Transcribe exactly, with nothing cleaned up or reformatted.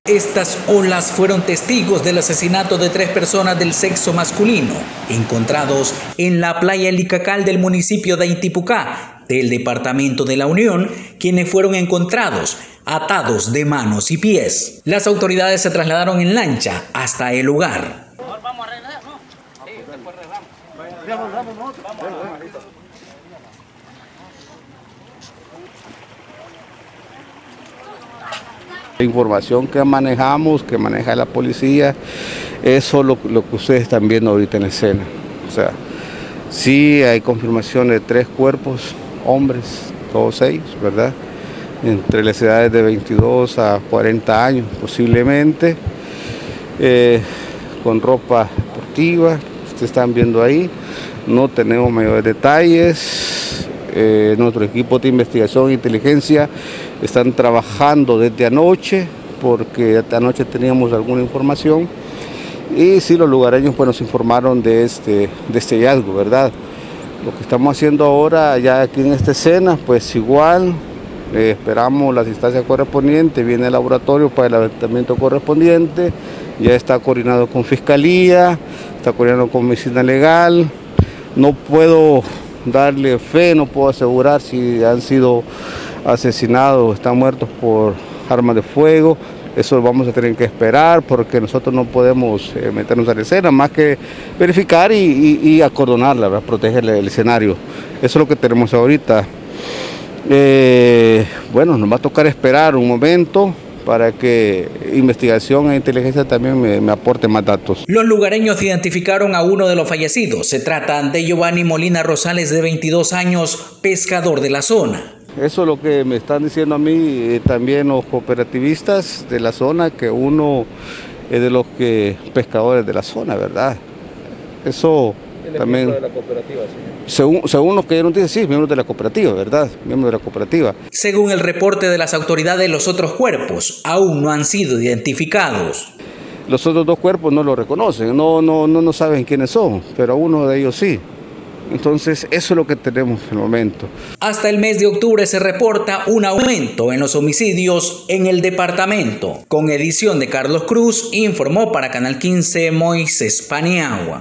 Estas olas fueron testigos del asesinato de tres personas del sexo masculino, encontrados en la playa El Icacal del municipio de Intipucá, del departamento de La Unión, quienes fueron encontrados atados de manos y pies. Las autoridades se trasladaron en lancha hasta el lugar. Vamos a arreglar, ¿no? Sí, después arreglamos. La información que manejamos, que maneja la policía, eso es lo, lo que ustedes están viendo ahorita en la escena. O sea, sí hay confirmación de tres cuerpos, hombres, todos ellos, ¿verdad? Entre las edades de veintidós a cuarenta años posiblemente, eh, con ropa deportiva, ustedes están viendo ahí, no tenemos mayores detalles. Eh, nuestro equipo de investigación e inteligencia están trabajando desde anoche, porque desde anoche teníamos alguna información y sí, los lugareños pues, nos informaron de este, de este hallazgo, ¿verdad? Lo que estamos haciendo ahora ya aquí en esta escena, pues igual eh, esperamos las instancias correspondientes, viene el laboratorio para el levantamiento correspondiente, ya está coordinado con Fiscalía, está coordinado con Medicina Legal. No puedo darle fe, no puedo asegurar si han sido asesinados, están muertos por armas de fuego. Eso lo vamos a tener que esperar porque nosotros no podemos eh, meternos a la escena, más que verificar y, y, y acordonarla, ¿verdad? Proteger el escenario. Eso es lo que tenemos ahorita. Eh, bueno, nos va a tocar esperar un momento para que investigación e inteligencia también me, me aporte más datos. Los lugareños identificaron a uno de los fallecidos. Se trata de Giovanni Molina Rosales, de veintidós años, pescador de la zona. Eso es lo que me están diciendo a mí eh, también los cooperativistas de la zona, que uno es de los que pescadores de la zona, ¿verdad? Eso ¿El también... de la cooperativa, señor? Según, según lo que ellos nos dicen, sí, miembros de la cooperativa, ¿verdad? Miembros de la cooperativa. Según el reporte de las autoridades, los otros cuerpos aún no han sido identificados. Los otros dos cuerpos no lo reconocen, no, no, no, no saben quiénes son, pero uno de ellos sí. Entonces, eso es lo que tenemos en el momento. Hasta el mes de octubre se reporta un aumento en los homicidios en el departamento. Con edición de Carlos Cruz, informó para Canal quince Moisés Paniagua.